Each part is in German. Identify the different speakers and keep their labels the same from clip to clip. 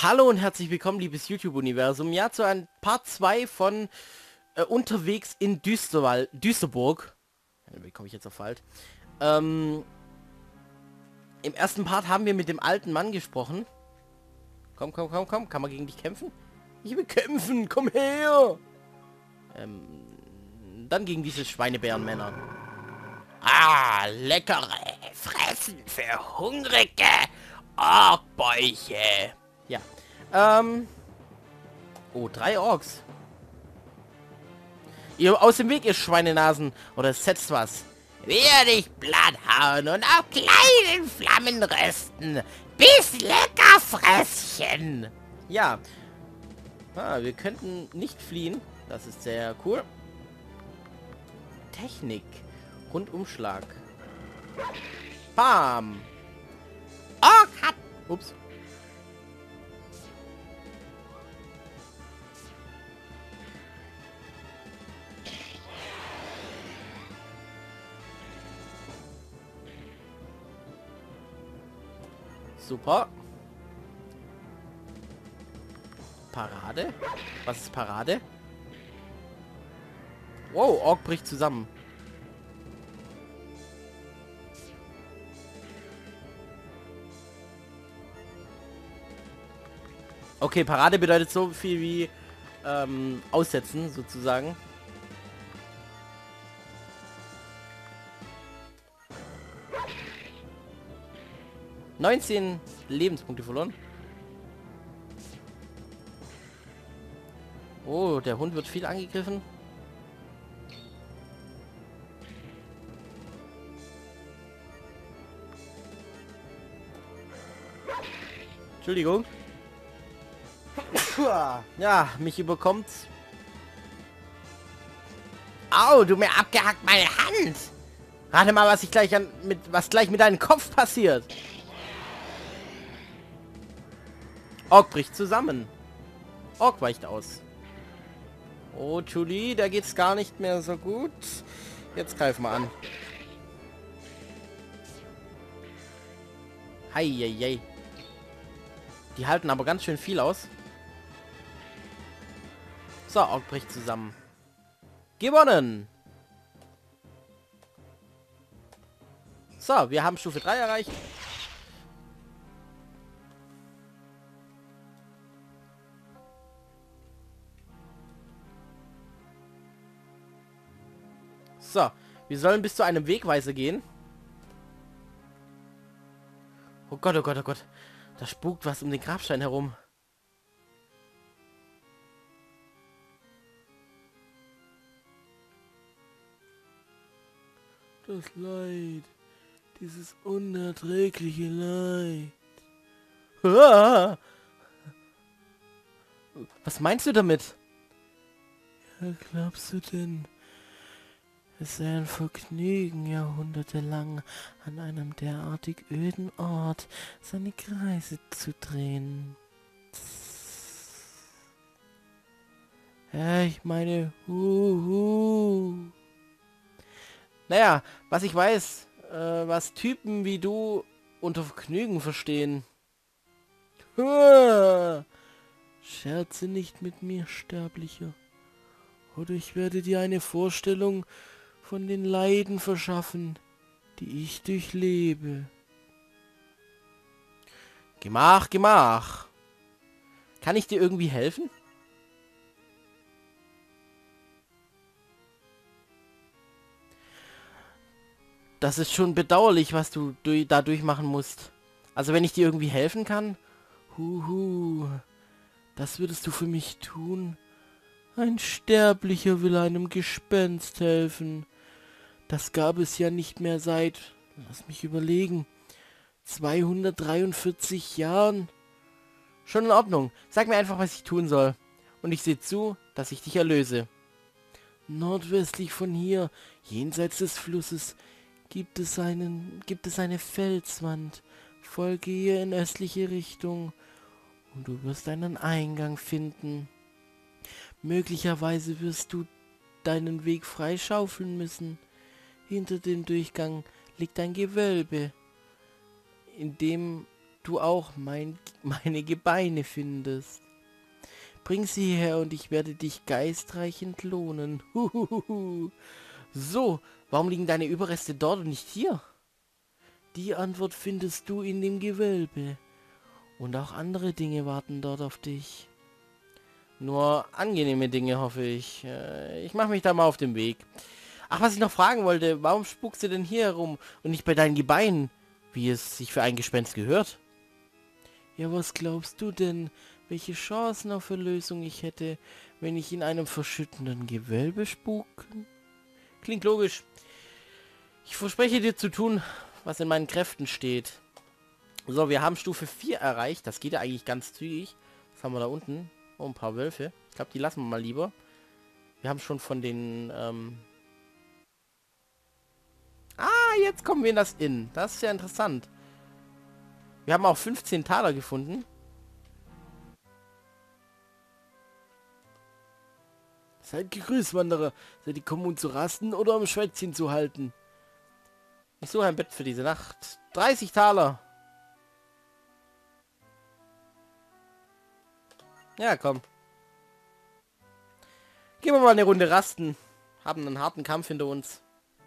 Speaker 1: Hallo und herzlich willkommen, liebes YouTube-Universum. Ja, zu einem Part 2 von Unterwegs in Düsterburg. Wie komme ich jetzt auf Wald? Im ersten Part haben wir mit dem alten Mann gesprochen. Komm, komm, komm, komm. Kann man gegen dich kämpfen? Ich will kämpfen, komm her! Dann gegen diese Schweinebärenmänner. Ah, leckere Fressen für hungrige Orkbäuche. Ja. Oh, 3 Orks. Ihr aus dem Weg, ihr Schweinenasen. Oder setzt was. Wir dich platt hauen und auf kleinen Flammen rösten. Bis lecker Fresschen. Ja. Wir könnten nicht fliehen. Das ist sehr cool. Technik. Rundumschlag. Bam. Ork hat... Ups. Super. Parade? Was ist Parade? Wow, Ork bricht zusammen. Okay, Parade bedeutet so viel wie aussetzen, sozusagen. ...19 Lebenspunkte verloren. Oh, der Hund wird viel angegriffen. Entschuldigung. Ja, mich überkommt. Au, du mir abgehackt meine Hand. Rate mal, was gleich mit deinem Kopf passiert. Ork bricht zusammen. Ork weicht aus. Oh, Julie, da geht's gar nicht mehr so gut. Jetzt greif mal an. Heieiei. Die halten aber ganz schön viel aus. So, Ork bricht zusammen. Gewonnen! So, wir haben Stufe 3 erreicht. So, wir sollen bis zu einem Wegweiser gehen. Oh Gott, oh Gott, oh Gott. Da spukt was um den Grabstein herum. Das Leid. Dieses unerträgliche Leid. Ah! Was meinst du damit? Ja, glaubst du denn, es sei ein Vergnügen, jahrhundertelang an einem derartig öden Ort seine Kreise zu drehen? Ja, ich meine, Naja, was ich weiß, was Typen wie du unter Vergnügen verstehen. Scherze nicht mit mir, Sterblicher. Oder ich werde dir eine Vorstellung von den Leiden verschaffen, die ich durchlebe. Gemach, Gemach. Kann ich dir irgendwie helfen? Das ist schon bedauerlich, was du da durchmachen musst. Also wenn ich dir irgendwie helfen kann? Das würdest du für mich tun? Ein Sterblicher will einem Gespenst helfen. Das gab es ja nicht mehr seit, lass mich überlegen, 243 Jahren. Schon in Ordnung. Sag mir einfach, was ich tun soll. Und ich sehe zu, dass ich dich erlöse. Nordwestlich von hier, jenseits des Flusses, gibt es eine Felswand. Folge ihr in östliche Richtung und du wirst einen Eingang finden. Möglicherweise wirst du deinen Weg freischaufeln müssen. Hinter dem Durchgang liegt ein Gewölbe, in dem du auch meine Gebeine findest. Bring sie her und ich werde dich geistreich entlohnen. Huhuhuhu. So, warum liegen deine Überreste dort und nicht hier? Die Antwort findest du in dem Gewölbe. Und auch andere Dinge warten dort auf dich. Nur angenehme Dinge, hoffe ich. Ich mache mich da mal auf den Weg. Ach, was ich noch fragen wollte, warum spuckst du denn hier herum und nicht bei deinen Gebeinen, wie es sich für ein Gespenst gehört? Ja, was glaubst du denn, welche Chancen auf Erlösung ich hätte, wenn ich in einem verschüttenden Gewölbe spuke? Klingt logisch. Ich verspreche dir zu tun, was in meinen Kräften steht. So, wir haben Stufe 4 erreicht. Das geht ja eigentlich ganz zügig. Was haben wir da unten? Oh, ein paar Wölfe. Ich glaube, die lassen wir mal lieber. Wir haben schon von den... Ah, jetzt kommen wir in das Inn. Das ist ja interessant. Wir haben auch 15 Taler gefunden. Seid gegrüßt, Wanderer. Seid ihr kommen, um zu rasten oder um Schwätzchen zu halten? Ich suche ein Bett für diese Nacht. 30 Taler. Ja, komm. Gehen wir mal eine Runde rasten. Haben einen harten Kampf hinter uns.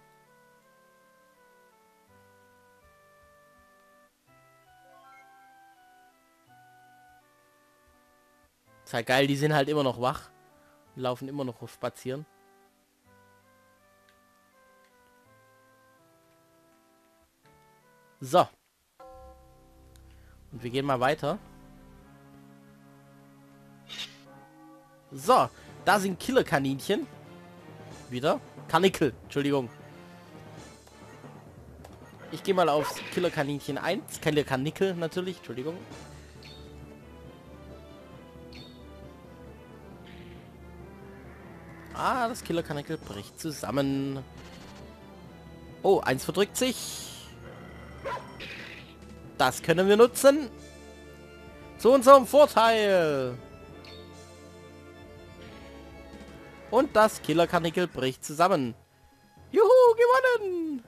Speaker 1: Ist halt geil, die sind halt immer noch wach. Laufen immer noch spazieren. So. Und wir gehen mal weiter. So, da sind Killerkaninchen. Wieder. Karnickel, Entschuldigung. Ich gehe mal aufs Killerkaninchen 1. Killerkanickel natürlich, Entschuldigung. Ah, das Killerkanickel bricht zusammen. Oh, eins verdrückt sich. Das können wir nutzen. Zu unserem Vorteil. Und das Killerkanickel bricht zusammen. Juhu, gewonnen!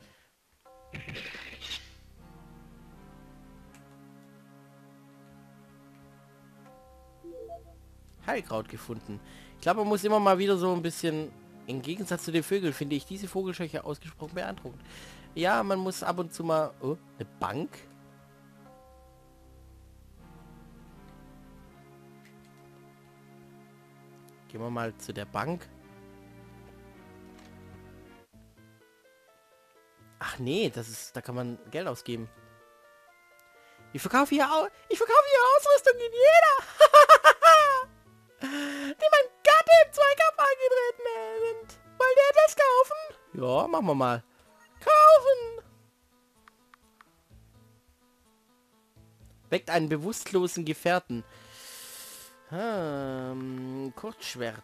Speaker 1: Heilkraut gefunden. Ich glaube, man muss immer mal wieder so ein bisschen... Im Gegensatz zu den Vögeln finde ich diese Vogelscheuche ausgesprochen beeindruckend. Ja, man muss ab und zu mal... Oh, eine Bank? Gehen wir mal zu der Bank. Ach nee, das ist, da kann man Geld ausgeben. Ich verkaufe hier Ausrüstung in jeder, die mein Gatte im Zweikampf angetreten sind. Wollt ihr etwas kaufen? Ja, machen wir mal. Kaufen! Weckt einen bewusstlosen Gefährten. Kurzschwert.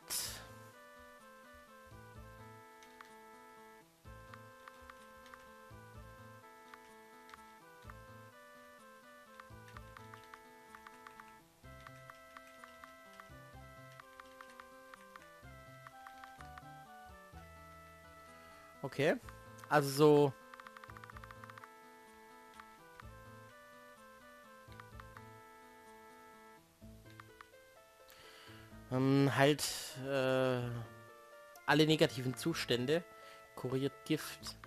Speaker 1: Okay. Also so... halt alle negativen Zustände. Kuriert Gift.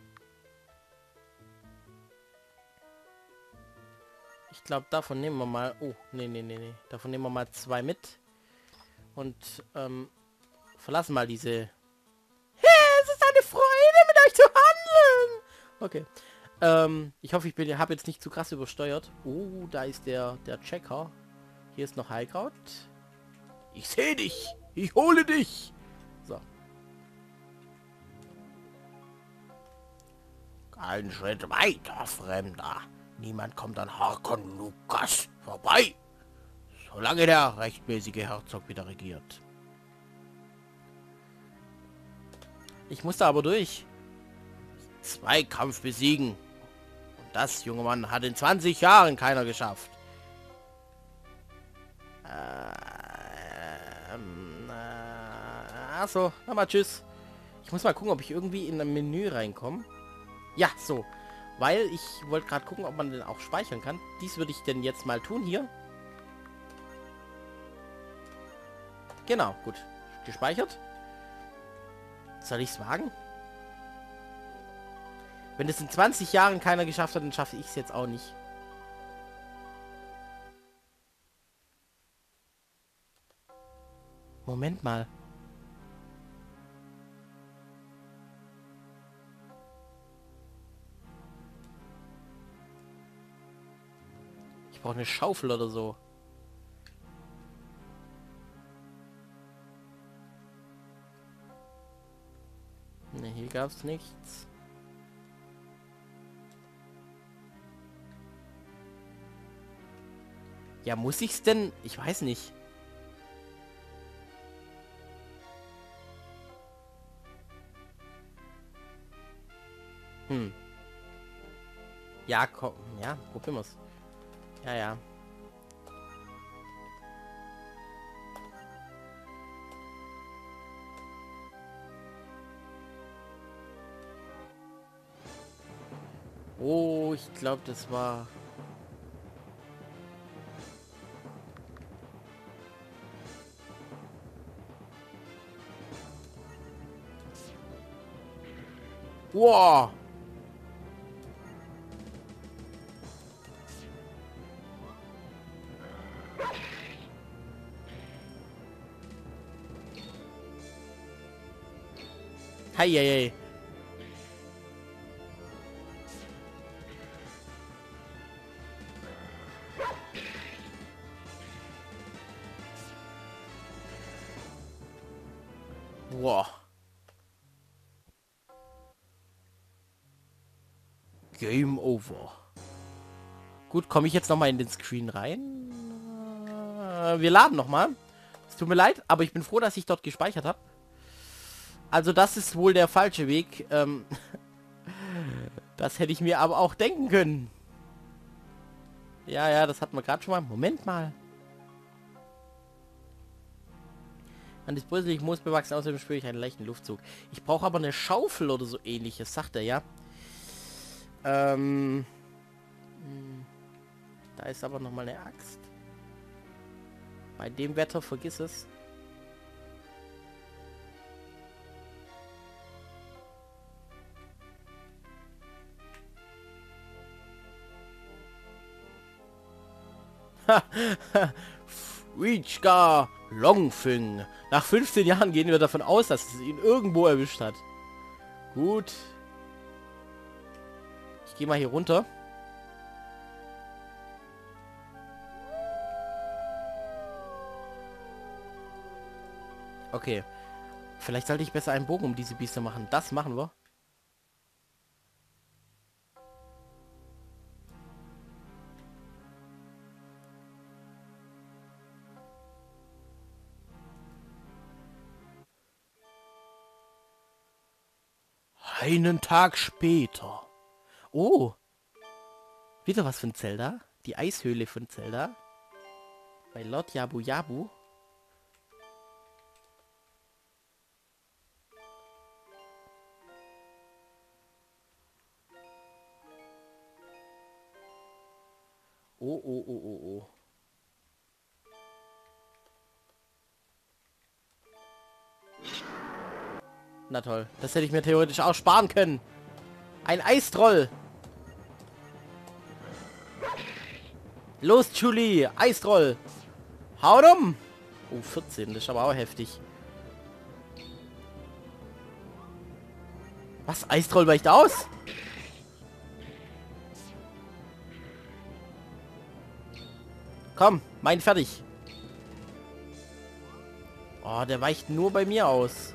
Speaker 1: Ich glaube, davon nehmen wir mal... Oh, nee. Davon nehmen wir mal 2 mit. Und verlassen mal diese... Es ist eine Freude, mit euch zu handeln! Okay. Ich hoffe, ich habe jetzt nicht zu krass übersteuert. Oh, da ist der Checker. Hier ist noch Heilkraut. Ich sehe dich! Ich hole dich! So. Keinen Schritt weiter, Fremder. Niemand kommt an Harkon Lukas vorbei, solange der rechtmäßige Herzog wieder regiert. Ich musste aber durch. Zweikampf besiegen. Und das, junge Mann, hat in 20 Jahren keiner geschafft. Achso, na mal tschüss. Ich muss mal gucken, ob ich irgendwie in ein Menü reinkomme. Ja, so. Weil ich wollte gerade gucken, ob man den auch speichern kann. Dies würde ich denn jetzt mal tun hier. Genau, gut. Gespeichert. Soll ich es wagen? Wenn es in 20 Jahren keiner geschafft hat, dann schaffe ich es jetzt auch nicht. Moment mal. Ich brauche eine Schaufel oder so. Ne, hier gab es nichts. Ja, muss ich's denn? Ich weiß nicht. Hm. Ja, komm. Ja, probieren wir's. Ja, ja. Oh, ich glaube, das war... Wow! Heieiei. Wow. Game over. Gut, komme ich jetzt noch mal in den Screen rein? Wir laden noch mal. Es tut mir leid, aber ich bin froh, dass ich dort gespeichert habe. Also das ist wohl der falsche Weg. Das hätte ich mir aber auch denken können. Ja, ja, das hatten wir gerade schon mal. Moment mal. Man ist bröselig, moosbewachsen, außerdem spüre ich einen leichten Luftzug. Ich brauche aber eine Schaufel oder so ähnliches, sagt er, ja. Da ist aber noch mal eine Axt. Bei dem Wetter vergiss es. Reachgar Longfing. Nach 15 Jahren gehen wir davon aus, dass es ihn irgendwo erwischt hat. Gut. Ich gehe mal hier runter. Okay. Vielleicht sollte ich besser einen Bogen um diese Biester machen. Das machen wir. Einen Tag später. Oh. Wieder was von Zelda. Die Eishöhle von Zelda. Bei Lord Yabu Yabu. Oh, oh, oh, oh, oh. Na toll. Das hätte ich mir theoretisch auch sparen können. Ein Eistroll. Los, Julie. Eistroll. Haut um. Oh, 14. Das ist aber auch heftig. Was? Eistroll weicht aus? Komm, mein fertig. Oh, der weicht nur bei mir aus.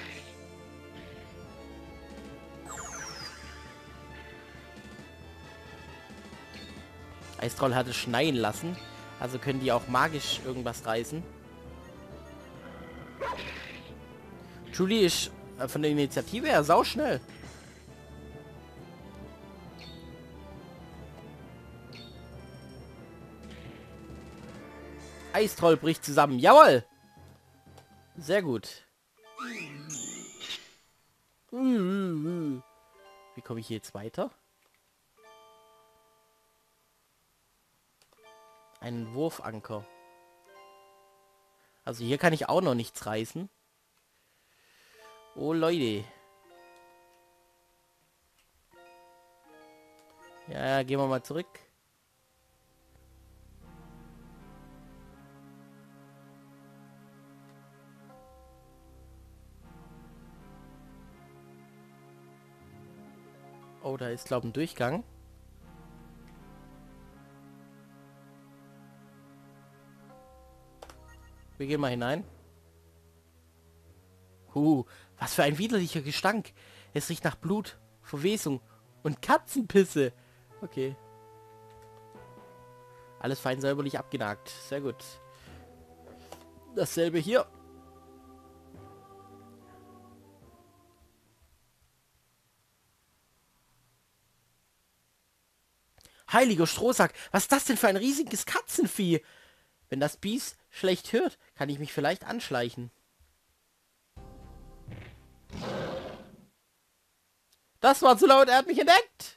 Speaker 1: Eistroll hatte schneien lassen. Also können die auch magisch irgendwas reißen. Julie ist von der Initiative her sauschnell. Eistroll bricht zusammen. Jawohl! Sehr gut. Wie komme ich hier jetzt weiter? Einen Wurfanker. Also hier kann ich auch noch nichts reißen. Oh Leute. Ja, gehen wir mal zurück. Oh, da ist, glaube ich, ein Durchgang. Wir gehen mal hinein. Was für ein widerlicher Gestank. Es riecht nach Blut, Verwesung und Katzenpisse. Okay. Alles fein säuberlich abgenagt. Sehr gut. Dasselbe hier. Heiliger Strohsack, was ist das denn für ein riesiges Katzenvieh? Wenn das Biest schlecht hört, kann ich mich vielleicht anschleichen. Das war zu laut, er hat mich entdeckt.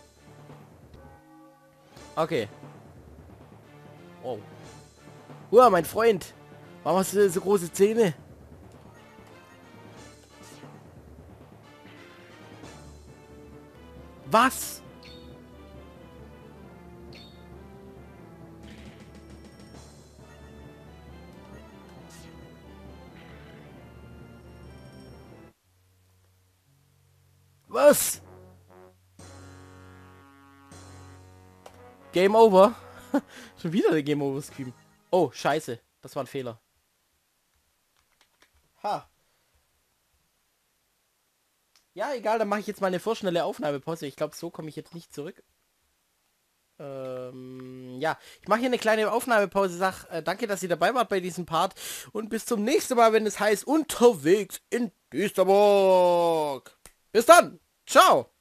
Speaker 1: Okay. Oh. Mein Freund. Warum hast du so große Zähne? Was? Was? Game over. Schon wieder der Game over Scream. Oh, scheiße. Das war ein Fehler. Ha. Ja, egal, dann mache ich jetzt mal eine vorschnelle Aufnahmepause. Ich glaube, so komme ich jetzt nicht zurück. Ja, ich mache hier eine kleine Aufnahmepause. Sag danke, dass ihr dabei wart bei diesem Part. Und bis zum nächsten Mal, wenn es heißt Unterwegs in Düsterburg. Bis dann. Ciao.